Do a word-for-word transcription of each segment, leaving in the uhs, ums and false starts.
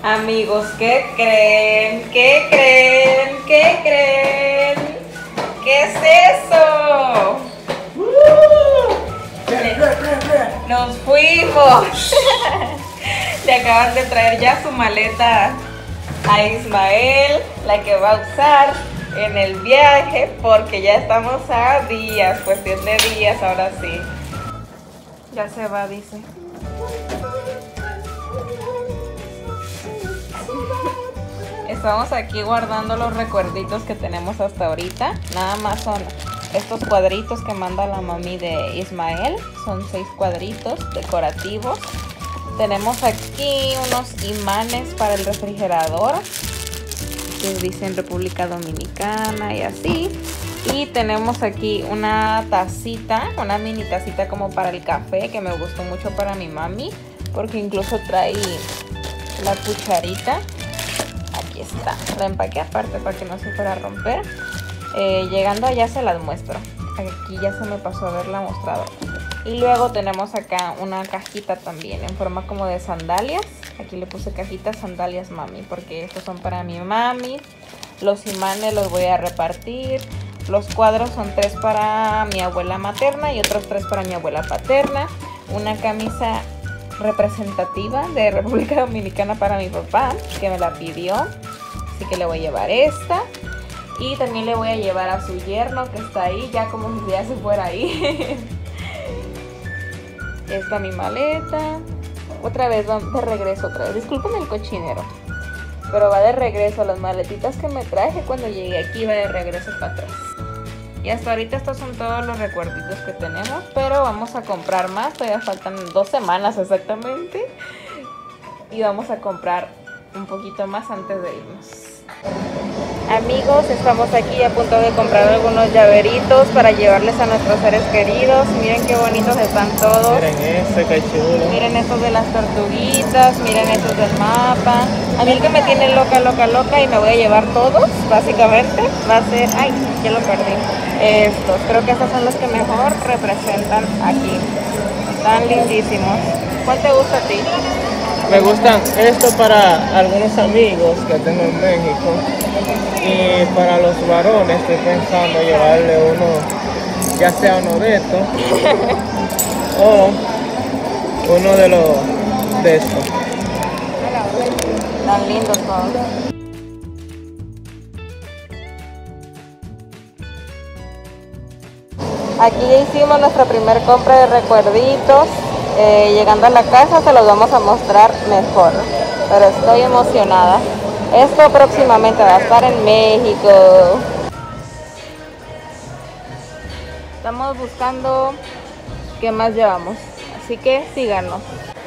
Amigos, ¿qué creen? ¿Qué creen? ¿Qué creen? ¿Qué es eso? Nos fuimos. Le acaban de traer ya su maleta a Ismael, la que va a usar en el viaje, porque ya estamos a días, cuestión de días, ahora sí. Ya se va, dice. Estamos aquí guardando los recuerditos que tenemos hasta ahorita. Nada más son estos cuadritos que manda la mami de Ismael. Son seis cuadritos decorativos. Tenemos aquí unos imanes para el refrigerador que dicen República Dominicana y así. Y tenemos aquí una tacita, una mini tacita como para el café, que me gustó mucho para mi mami, porque incluso trae la cucharita. Aquí está, la empaqué aparte para que no se fuera a romper. Eh, llegando allá se las muestro. Aquí ya se me pasó a haberla mostrado. Y luego tenemos acá una cajita también en forma como de sandalias. Aquí le puse cajitas sandalias mami, porque estos son para mi mami. Los imanes los voy a repartir. Los cuadros son tres para mi abuela materna y otros tres para mi abuela paterna. Una camisa representativa de República Dominicana para mi papá, que me la pidió, así que le voy a llevar esta. Y también le voy a llevar a su yerno, que está ahí, ya como si ya se fuera ahí. Esta mi maleta. Otra vez, va de regreso otra vez. Disculpen el cochinero, pero va de regreso. Las maletitas que me traje cuando llegué aquí va de regreso para atrás. Y hasta ahorita estos son todos los recuerditos que tenemos, pero vamos a comprar más. Todavía faltan dos semanas exactamente. Y vamos a comprar un poquito más antes de irnos. Amigos, estamos aquí a punto de comprar algunos llaveritos para llevarles a nuestros seres queridos. Miren qué bonitos están todos. Miren este, qué chulo. Miren estos de las tortuguitas, miren estos del mapa. A mí el que me tiene loca, loca, loca y me voy a llevar todos, básicamente, va a ser... Ay, ya lo perdí. Estos, creo que estos son los que mejor representan aquí. Están lindísimos. ¿Cuál te gusta a ti? Me gustan estos para algunos amigos que tengo en México. Y para los varones estoy pensando llevarle uno, ya sea uno de estos o uno de los de estos. Tan lindos todos. Aquí ya hicimos nuestra primera compra de recuerditos. Eh, llegando a la casa se los vamos a mostrar mejor, pero estoy emocionada. Esto próximamente va a estar en México. Estamos buscando qué más llevamos, así que síganos.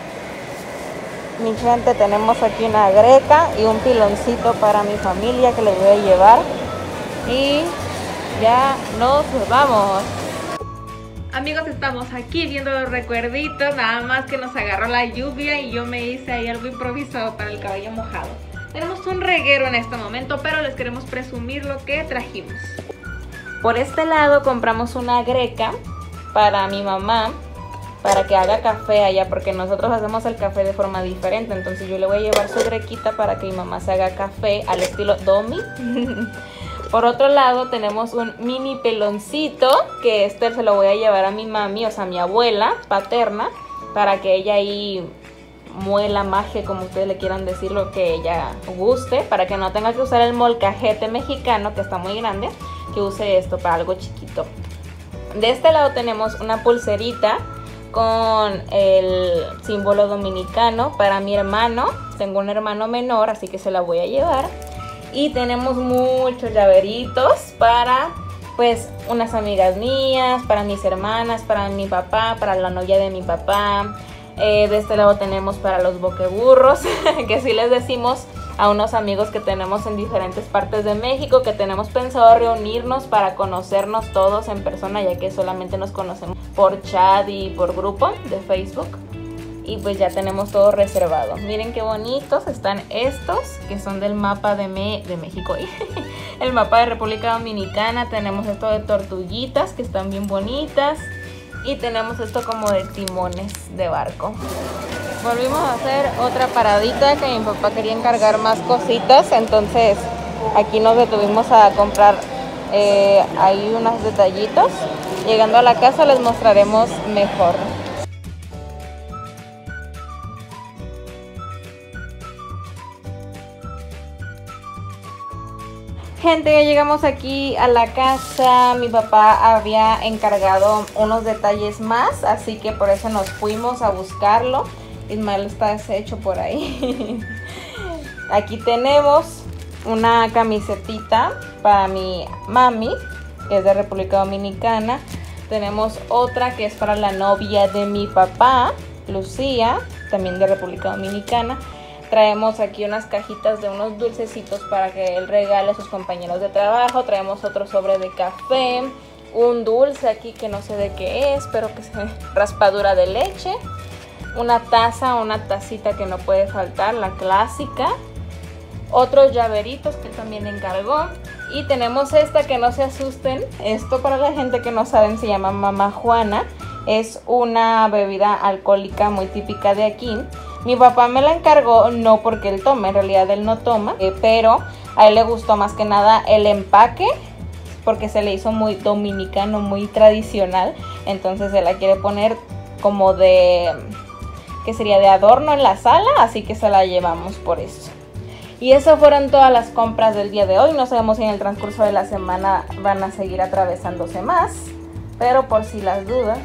Mi gente, tenemos aquí una greca y un piloncito para mi familia que les voy a llevar. Y ya nos vamos. Amigos, estamos aquí viendo los recuerditos, nada más que nos agarró la lluvia y yo me hice ahí algo improvisado para el cabello mojado. Tenemos un reguero en este momento, pero les queremos presumir lo que trajimos. Por este lado compramos una greca para mi mamá, para que haga café allá, porque nosotros hacemos el café de forma diferente. Entonces yo le voy a llevar su grequita para que mi mamá se haga café al estilo Domi. Por otro lado tenemos un mini peloncito, que este se lo voy a llevar a mi mami, o sea a mi abuela paterna, para que ella ahí muela, maje, como ustedes le quieran decir, lo que ella guste, para que no tenga que usar el molcajete mexicano, que está muy grande, que use esto para algo chiquito. De este lado tenemos una pulserita con el símbolo dominicano para mi hermano. Tengo un hermano menor, así que se la voy a llevar. Y tenemos muchos llaveritos para pues unas amigas mías, para mis hermanas, para mi papá, para la novia de mi papá. Eh, de este lado tenemos para los boqueburros, que sí les decimos a unos amigos que tenemos en diferentes partes de México, que tenemos pensado reunirnos para conocernos todos en persona, ya que solamente nos conocemos por chat y por grupo de Facebook. Y pues ya tenemos todo reservado. Miren qué bonitos están estos, que son del mapa de, Me de México. El mapa de República Dominicana. Tenemos esto de tortuguitas, que están bien bonitas. Y tenemos esto como de timones de barco. Volvimos a hacer otra paradita que mi papá quería encargar más cositas, entonces aquí nos detuvimos a comprar eh, ahí unos detallitos. Llegando a la casa les mostraremos mejor. Gente, ya llegamos aquí a la casa. Mi papá había encargado unos detalles más, así que por eso nos fuimos a buscarlo. Ismael está deshecho por ahí. Aquí tenemos una camisetita para mi mami, que es de República Dominicana. Tenemos otra que es para la novia de mi papá, Lucía, también de República Dominicana. Traemos aquí unas cajitas de unos dulcecitos para que él regale a sus compañeros de trabajo. Traemos otro sobre de café, un dulce aquí que no sé de qué es, pero que es raspadura de leche. Una taza, una tacita que no puede faltar, la clásica. Otros llaveritos que también encargó. Y tenemos esta, que no se asusten. Esto, para la gente que no saben, se llama Mamá Juana. Es una bebida alcohólica muy típica de aquí. Mi papá me la encargó, no porque él tome, en realidad él no toma, eh, pero a él le gustó más que nada el empaque, porque se le hizo muy dominicano, muy tradicional. Entonces se la quiere poner como de, que sería de adorno en la sala, así que se la llevamos por eso. Y esas fueron todas las compras del día de hoy. No sabemos si en el transcurso de la semana van a seguir atravesándose más, pero por si las dudas.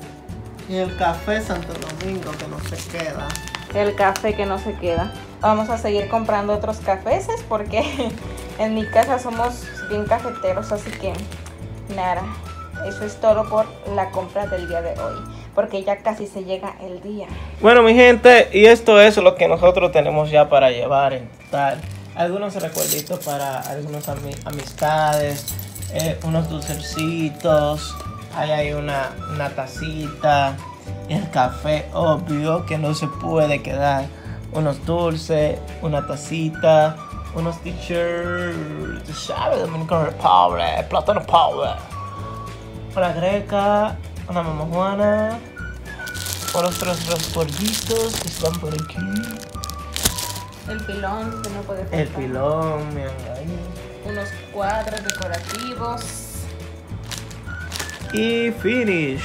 Y el café Santo Domingo que no se queda. El café que no se queda. Vamos a seguir comprando otros cafés porque en mi casa somos bien cafeteros, así que nada, eso es todo por la compra del día de hoy, porque ya casi se llega el día. Bueno, mi gente, y esto es lo que nosotros tenemos ya para llevar en total. Algunos recuerditos para algunas ami amistades, eh, unos dulcecitos, ahí hay una, una tacita, el café obvio que no se puede quedar, unos dulces, una tacita, unos t-shirts, ¿sabes? Dominican Republic, Plátano Power, una greca, una Mamá Juana, unos tres recuerditos que están por aquí. El pilón que no puede faltar. El pilón, miren ahí. Unos cuadros decorativos. Y finish.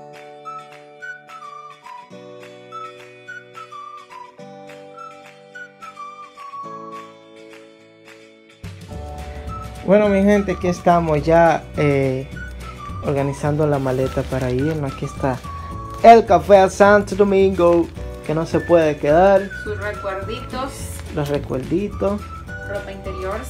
Bueno, mi gente, aquí estamos ya eh, organizando la maleta para irnos. Aquí está el café a Santo Domingo, que no se puede quedar. Sus recuerditos. Los recuerditos. Ropa interior.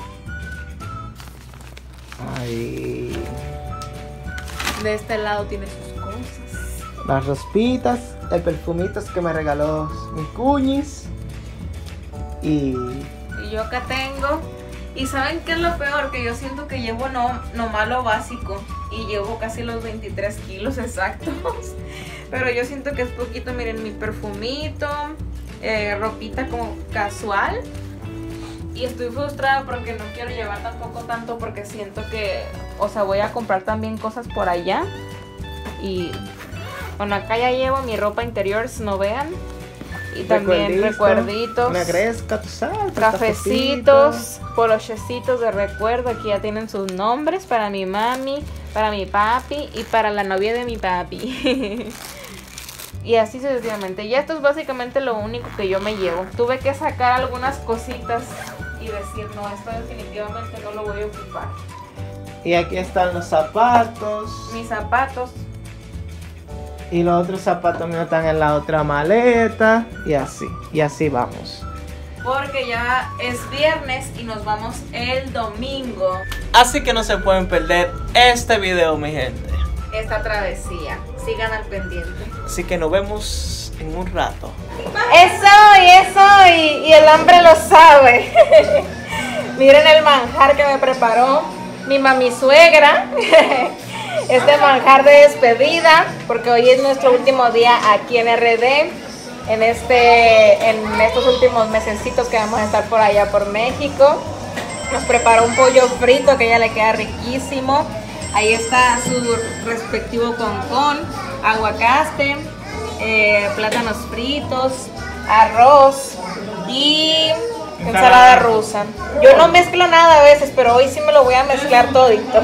Ahí. De este lado tiene sus cosas. Las rospitas, el perfumitos que me regaló mi cuñis. Y... y yo acá tengo. Y ¿saben qué es lo peor? Que yo siento que llevo no, nomás lo básico. Y llevo casi los veintitrés kilos exactos. Pero yo siento que es poquito. Miren, mi perfumito, eh, ropita como casual. Y estoy frustrada porque no quiero llevar tampoco tanto, porque siento que, o sea, voy a comprar también cosas por allá. Y bueno, acá ya llevo mi ropa interior, no vean. Y también recuerditos, una gresca, tú sabes, cafecitos, polochecitos de recuerdo. Aquí ya tienen sus nombres para mi mami, para mi papi y para la novia de mi papi. Y así sucesivamente. Y esto es básicamente lo único que yo me llevo. Tuve que sacar algunas cositas y decir, no, esto definitivamente no lo voy a ocupar. Y aquí están los zapatos. Mis zapatos. Y los otros zapatos míos están en la otra maleta. Y así, y así vamos. Porque ya es viernes y nos vamos el domingo. Así que no se pueden perder este video, mi gente. Esta travesía. Sigan al pendiente. Así que nos vemos en un rato. Es hoy, es hoy. Y el hambre lo sabe. Miren el manjar que me preparó mi mami suegra. Este manjar de despedida, porque hoy es nuestro último día aquí en R D, en, este, en estos últimos mesecitos que vamos a estar por allá por México. Nos preparó un pollo frito que a ella le queda riquísimo. Ahí está su respectivo concón, aguacate, eh, plátanos fritos, arroz y ensalada rusa. Yo no mezclo nada a veces, pero hoy sí me lo voy a mezclar todito.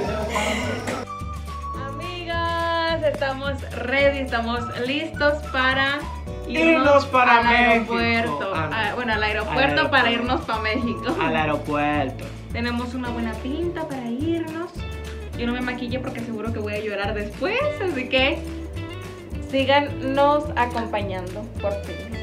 Amigas, estamos ready, estamos listos para irnos, irnos para al México. aeropuerto. Ah, no. Ah, bueno, al aeropuerto, Al aeropuerto para irnos para México. Al aeropuerto. Tenemos una buena pinta para irnos. Yo no me maquillé porque seguro que voy a llorar después, así que síganos acompañando por fin.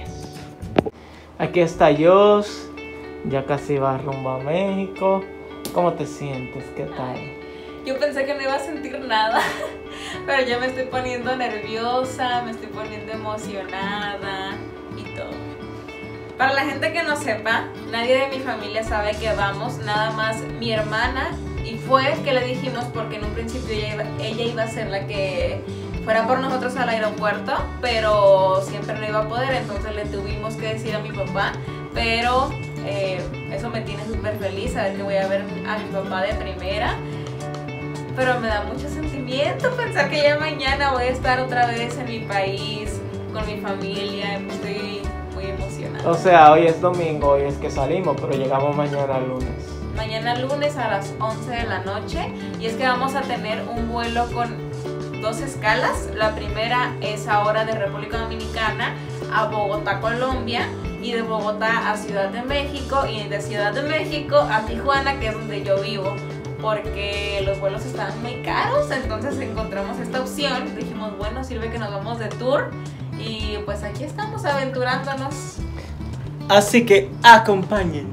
Aquí está Jos, ya casi va rumbo a México. ¿Cómo te sientes? ¿Qué tal? Yo pensé que no iba a sentir nada, pero ya me estoy poniendo nerviosa, me estoy poniendo emocionada y todo. Para la gente que no sepa, nadie de mi familia sabe que vamos, nada más mi hermana, y fue que le dijimos porque en un principio ella iba, ella iba a ser la que fuera por nosotros al aeropuerto, pero siempre no iba a poder, entonces le tuvimos que decir a mi papá, pero eh, eso me tiene súper feliz, saber que voy a ver a mi papá de primera, pero me da mucho sentimiento pensar que ya mañana voy a estar otra vez en mi país, con mi familia, estoy muy emocionada. O sea, hoy es domingo, hoy es que salimos, pero llegamos mañana lunes. Mañana lunes a las once de la noche, y es que vamos a tener un vuelo con dos escalas. La primera es ahora de República Dominicana a Bogotá, Colombia, y de Bogotá a Ciudad de México, y de Ciudad de México a Tijuana, que es donde yo vivo, porque los vuelos estaban muy caros, entonces encontramos esta opción, dijimos bueno, sirve que nos vamos de tour, y pues aquí estamos aventurándonos. Así que acompáñennos.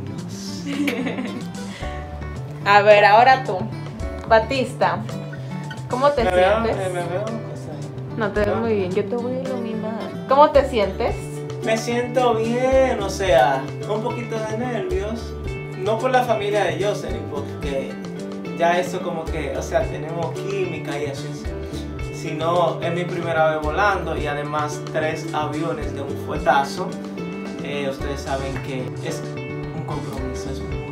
A ver, ahora tú, Batista, ¿cómo te Me veo, sientes? me, me veo cosas. No te ves muy bien, yo te voy a iluminar. ¿Cómo te sientes? Me siento bien, o sea, un poquito de nervios. No por la familia de Jocelyn, porque ya eso como que, o sea, tenemos química y así. Sino es mi primera vez volando y además tres aviones de un fuetazo. Eh, ustedes saben que es un compromiso, es muy...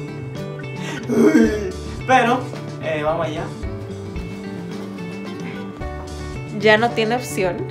Pero, eh, vamos allá. Ya no tiene opción.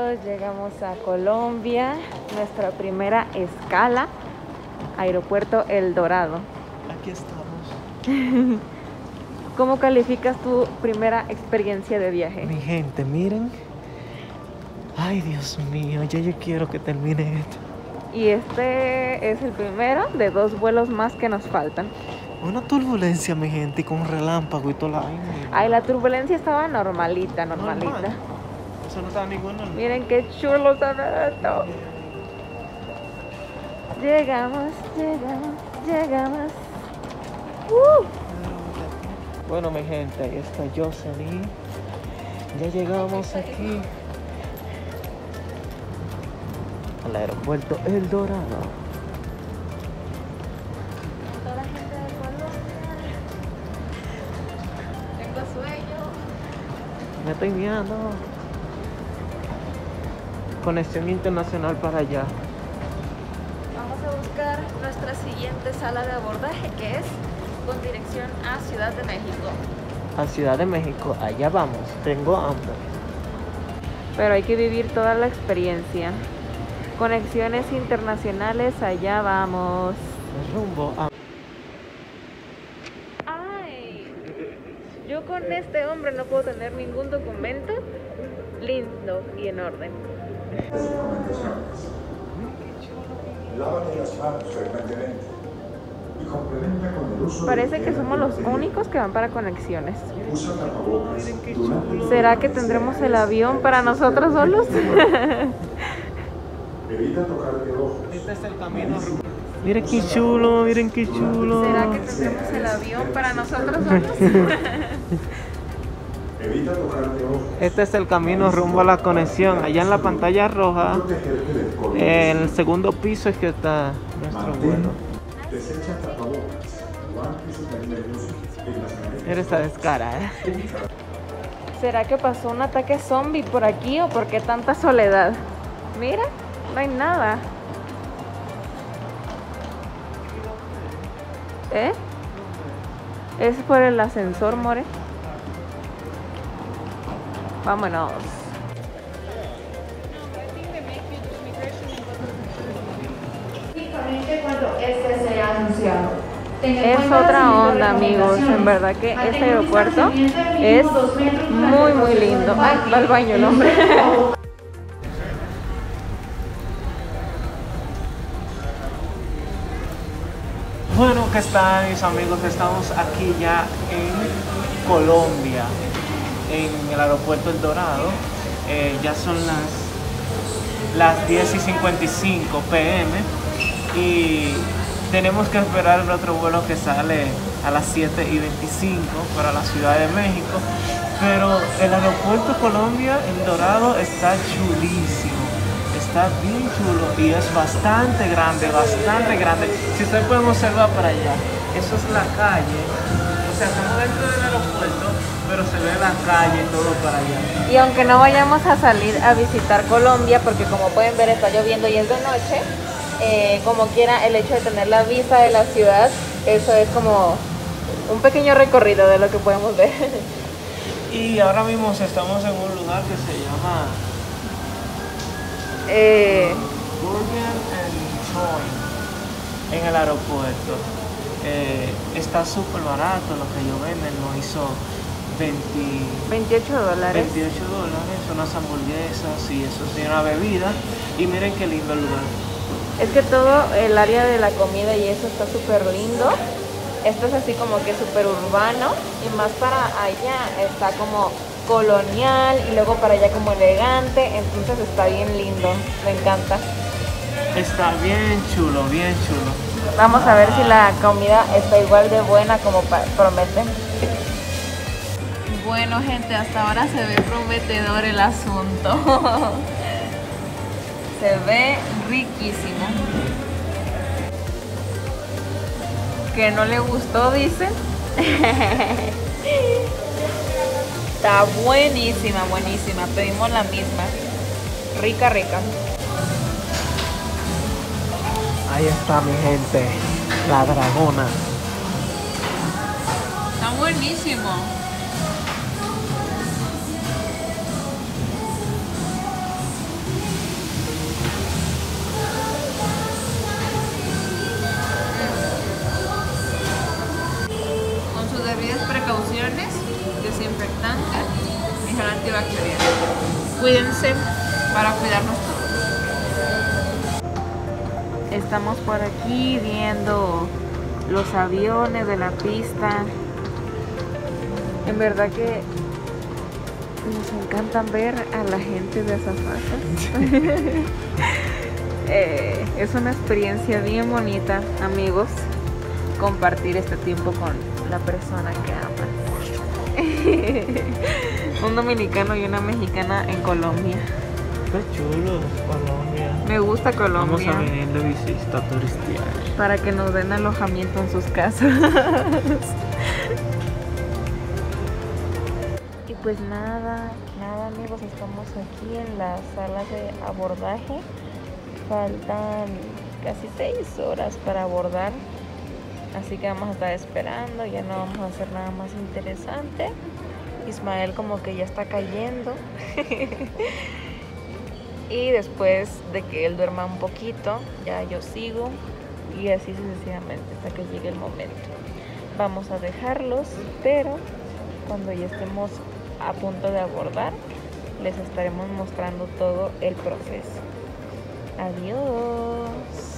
amigos, llegamos a Colombia, nuestra primera escala, Aeropuerto El Dorado. Aquí estamos. ¿Cómo calificas tu primera experiencia de viaje? Mi gente, miren. Ay, Dios mío, ya yo quiero que termine esto. Y este es el primero de dos vuelos más que nos faltan. Una turbulencia, mi gente, y con relámpago y toda la vaina. Ay, la turbulencia estaba normalita, normalita. Normal. Eso no estaba ninguna. Miren qué chulo se ve esto. Llegamos, llegamos, llegamos. Uh. Bueno, mi gente, ahí está Jocelyn. Ya llegamos aquí al aeropuerto El Dorado. Toda la gente de Colombia. Tengo sueño. Me estoy mirando. Conexión internacional para allá. Vamos a buscar nuestra siguiente sala de abordaje, que es con dirección a Ciudad de México. A Ciudad de México, allá vamos. Tengo hambre. Pero hay que vivir toda la experiencia. Conexiones internacionales, allá vamos. Rumbo a... Ay, yo con este hombre no puedo tener ningún documento lindo y en orden. Lávate las manos frecuentemente y complementa con el uso. Parece que somos los únicos que van para conexiones. Usa tapabocas durante. ¿Será que tendremos el avión para nosotros solos? Evita tocarte ojos. Este es el camino. Miren qué chulo, miren qué chulo. ¿Será que tendremos el avión para nosotros solos? Evita tocarte ojos. Este es el camino rumbo a la conexión. Allá en la pantalla roja, Protegerte del COVID. en el segundo piso es que está nuestro Mantén. vuelo. Desecha tapabocas, guantes y pañuelos en las maneras. Mira esta descara, ¿eh? ¿Será que pasó un ataque zombie por aquí o por qué tanta soledad? Mira, no hay nada. ¿Eh? Es por el ascensor, more. Vámonos. Cuando este sea anunciado. Es otra onda, amigos. En verdad que este aeropuerto es muy, muy lindo. Ay, va al baño el hombre. Bueno, ¿qué están mis amigos? Estamos aquí ya en Colombia, en el aeropuerto El Dorado. Eh, ya son las, las diez y cincuenta y cinco p m y tenemos que esperar el otro vuelo que sale a las siete y veinticinco para la Ciudad de México. Pero el aeropuerto Colombia El Dorado está chulísimo. Está bien chulo y es bastante grande, bastante grande. Si ustedes pueden observar para allá, eso es la calle. O sea, estamos dentro del aeropuerto, pero se ve la calle y todo para allá. Y aunque no vayamos a salir a visitar Colombia, porque como pueden ver está lloviendo y es de noche, eh, como quiera el hecho de tener la vista de la ciudad, eso es como un pequeño recorrido de lo que podemos ver. Y ahora mismo estamos en un lugar que se llama Eh, Burger and Joint en el aeropuerto. Eh, está súper barato lo que ellos venden, nos hizo veinte, veintiocho dólares. veintiocho dólares, unas hamburguesas y eso sí, una bebida. Y miren qué lindo el lugar. Es que todo el área de la comida y eso está súper lindo. Esto es así como que súper urbano y más para allá está como colonial y luego para allá como elegante, entonces está bien lindo, me encanta. Está bien chulo, bien chulo. Vamos a ver si la comida está igual de buena como pa- prometen. Bueno, gente, hasta ahora se ve prometedor el asunto. Se ve riquísimo. Que no le gustó, dice. Está buenísima, buenísima. Pedimos la misma. Rica, rica. Ahí está mi gente, la dragona. Está buenísimo. Cuídense para cuidarnos todos. Estamos por aquí viendo los aviones de la pista. En verdad que nos encantan ver a la gente de azafatas. eh, es una experiencia bien bonita, amigos, compartir este tiempo con la persona que aman. Un dominicano y una mexicana en Colombia. Qué chulo, Colombia. Me gusta Colombia. Vamos a venir de visita a turistear. Para que nos den alojamiento en sus casas. Y pues nada, nada amigos, estamos aquí en la sala de abordaje. Faltan casi seis horas para abordar. Así que vamos a estar esperando, ya no vamos a hacer nada más interesante. Ismael como que ya está cayendo. Y después de que él duerma un poquito, ya yo sigo. Y así sucesivamente hasta que llegue el momento. Vamos a dejarlos, pero cuando ya estemos a punto de abordar, les estaremos mostrando todo el proceso. Adiós.